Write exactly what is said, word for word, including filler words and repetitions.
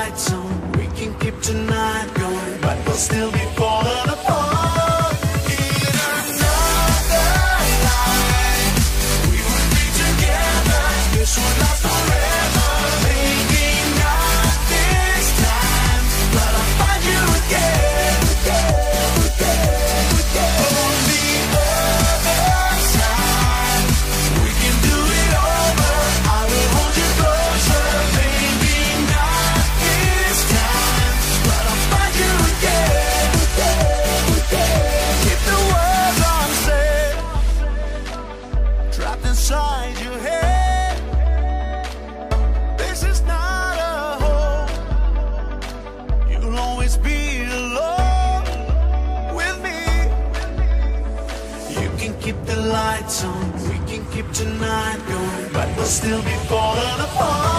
lights on, we can keep tonight going, but we'll still be falling apart. In another life, we would be together. This would last forever. Maybe not this time, but I'll find you again, again, again, again. On the other side, we can do it over. I will hold you closer. Maybe not this time, but I'll find you again, again, again. Keep the words unsaid, trapped inside your head. This is not a home. You'll always be alone with me. You can keep the lights on, we can keep tonight going, but we'll still be falling apart.